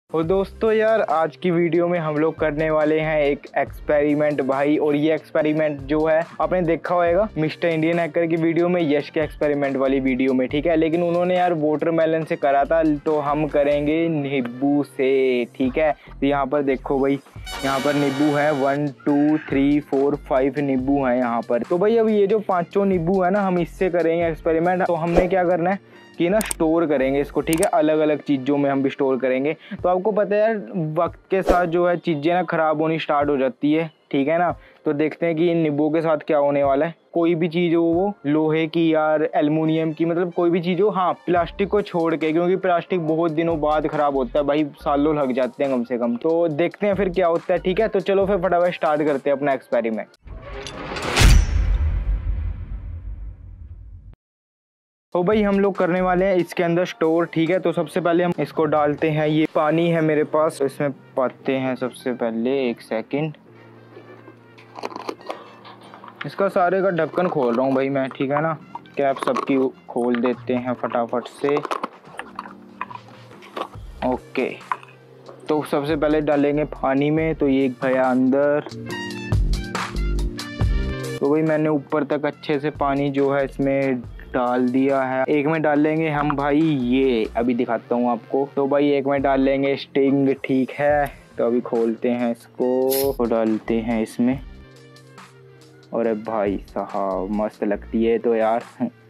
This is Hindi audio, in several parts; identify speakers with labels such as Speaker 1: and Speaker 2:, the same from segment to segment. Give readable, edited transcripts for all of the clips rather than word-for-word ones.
Speaker 1: और दोस्तों यार आज की वीडियो में हम लोग करने वाले हैं एक एक्सपेरिमेंट भाई। और ये एक्सपेरिमेंट जो है आपने देखा होगा मिस्टर इंडियन हैकर की वीडियो में, यश के एक्सपेरिमेंट वाली वीडियो में, ठीक है। लेकिन उन्होंने यार वाटरमेलन से करा था, तो हम करेंगे नींबू से, ठीक है। तो यहाँ पर देखो भाई, यहाँ पर नींबू है 1 2 3 4 5 नींबू है यहाँ पर। तो भाई अब ये जो 5 नींबू है ना, हम इससे करेंगे एक्सपेरिमेंट। तो हमने क्या करना है कि ना स्टोर करेंगे इसको, ठीक है। अलग अलग चीज़ों में हम भी स्टोर करेंगे। तो आपको पता है यार वक्त के साथ जो है चीज़ें ना ख़राब होनी स्टार्ट हो जाती है, ठीक है ना। तो देखते हैं कि इन नींबू के साथ क्या होने वाला है। कोई भी चीज़ हो, वो लोहे की यार, एल्युमिनियम की, मतलब कोई भी चीज़ हो, हाँ प्लास्टिक को छोड़ के, क्योंकि प्लास्टिक बहुत दिनों बाद ख़राब होता है भाई, सालों लग जाते हैं कम से कम। तो देखते हैं फिर क्या होता है, ठीक है। तो चलो फिर फटाफट स्टार्ट करते हैं अपना एक्सपेरिमेंट। तो भाई हम लोग करने वाले हैं इसके अंदर स्टोर, ठीक है। तो सबसे पहले हम इसको डालते हैं, ये पानी है मेरे पास, इसमें पाते हैं सबसे पहले। एक सेकंड, इसका सारे का ढक्कन खोल रहा हूँ भाई मैं, ठीक है ना। कैप सबकी खोल देते हैं फटाफट से। ओके, तो सबसे पहले डालेंगे पानी में। तो ये गया अंदर। तो भाई मैंने ऊपर तक अच्छे से पानी जो है इसमें डाल दिया है। एक में डाल लेंगे हम भाई, ये अभी दिखाता हूँ आपको। तो भाई एक में डाल लेंगे स्टिंग, ठीक है। तो अभी खोलते हैं इसको, तो डालते हैं इसमें। और भाई साहब मस्त लगती है तो यार।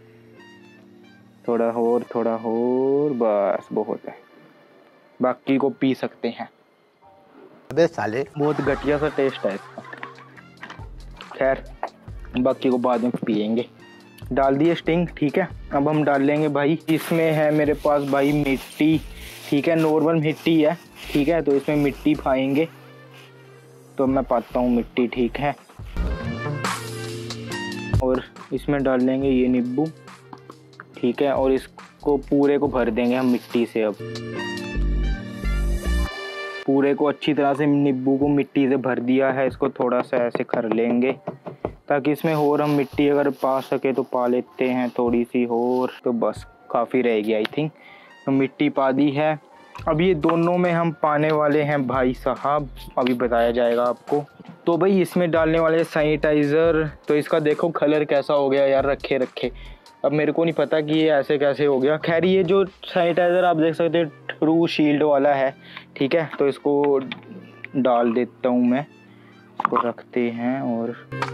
Speaker 1: थोड़ा और बस बहुत है, बाकी को पी सकते हैं।
Speaker 2: अबे साले,
Speaker 1: बहुत घटिया सा टेस्ट है इसका। खैर बाकी को बाद में पियेंगे। डाल दिए स्टिंग, ठीक है। अब हम डाल लेंगे भाई, इसमें है मेरे पास भाई मिट्टी, ठीक है। नॉर्मल मिट्टी है, ठीक है। तो इसमें मिट्टी पाएंगे, तो मैं पाता हूँ मिट्टी, ठीक है। और इसमें डाल लेंगे ये नींबू, ठीक है। और इसको पूरे को भर देंगे हम मिट्टी से। अब पूरे को अच्छी तरह से नींबू को मिट्टी से भर दिया है। इसको थोड़ा सा ऐसे कर लेंगे ताकि इसमें और हम मिट्टी अगर पा सके तो पा लेते हैं थोड़ी सी और। तो बस काफ़ी रहेगी आई थिंक। तो मिट्टी पा दी है। अब ये दोनों में हम पाने वाले हैं भाई साहब, अभी बताया जाएगा आपको। तो भाई इसमें डालने वाले सैनिटाइज़र। तो इसका देखो कलर कैसा हो गया यार, रखे रखे। अब मेरे को नहीं पता कि ये ऐसे कैसे हो गया। खैर ये जो सैनिटाइज़र आप देख सकते हैं ट्रू शील्ड वाला है, ठीक है। तो इसको डाल देता हूँ मैं, इसको रखते हैं। और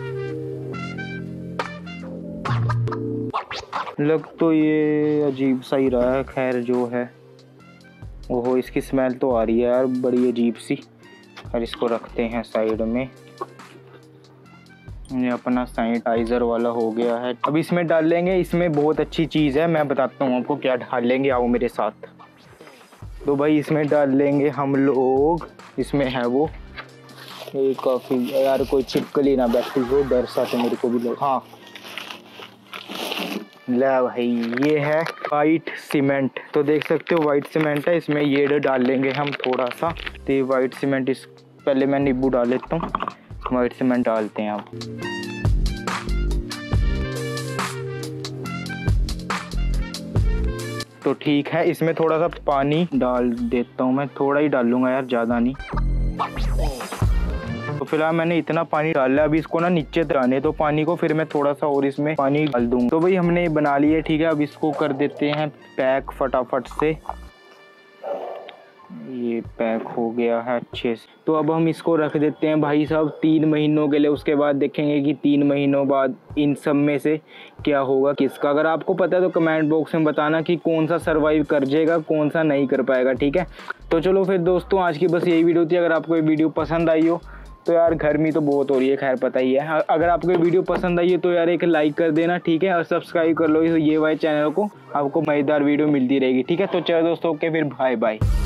Speaker 1: लग तो ये अजीब सा ही रहा है, खैर जो है। ओहो इसकी स्मेल तो आ रही है यार बड़ी अजीब सी। और इसको रखते हैं साइड में। ये अपना सैनिटाइज़र वाला हो गया है। अब इसमें डाल लेंगे, इसमें बहुत अच्छी चीज़ है, मैं बताता हूँ आपको क्या डाल लेंगे, आओ मेरे साथ। तो भाई इसमें डाल लेंगे हम लोग, इसमें है वो काफ़ी यार, कोई छिपकली ना बैठी हो, डर सा तो मेरे को भी लग। हाँ ले भाई, ये है वाइट सीमेंट। तो देख सकते हो वाइट सीमेंट है, इसमें ये डाल लेंगे हम थोड़ा सा। तो ये वाइट सीमेंट, इस पहले मैं नींबू डाल लेता हूँ, वाइट सीमेंट डालते हैं अब। तो ठीक है, इसमें थोड़ा सा पानी डाल देता हूँ मैं, थोड़ा ही डालूंगा यार, ज़्यादा नहीं। तो फिलहाल मैंने इतना पानी डाला। अभी इसको ना नीचे दराने तो पानी को, फिर मैं थोड़ा सा और इसमें पानी डाल दूंगा। तो भाई हमने ये बना लिया, ठीक है। अब इसको कर देते हैं पैक फटाफट से। ये पैक हो गया है अच्छे से। तो अब हम इसको रख देते हैं भाई साहब 3 महीनों के लिए। उसके बाद देखेंगे कि 3 महीनों बाद इन सब में से क्या होगा किसका। अगर आपको पता है तो कमेंट बॉक्स में बताना कि कौन सा सर्वाइव कर जाएगा, कौन सा नहीं कर पाएगा, ठीक है। तो चलो फिर दोस्तों आज की बस यही वीडियो थी। अगर आपको ये वीडियो पसंद आई हो तो यार, गर्मी तो बहुत हो रही है, खैर पता ही है। अगर आपको ये वीडियो पसंद आई है तो यार एक लाइक कर देना, ठीक है। और सब्सक्राइब कर लो ये वाले चैनल को, आपको मज़ेदार वीडियो मिलती रहेगी, ठीक है। तो चलो दोस्तों, ओके फिर बाय बाय।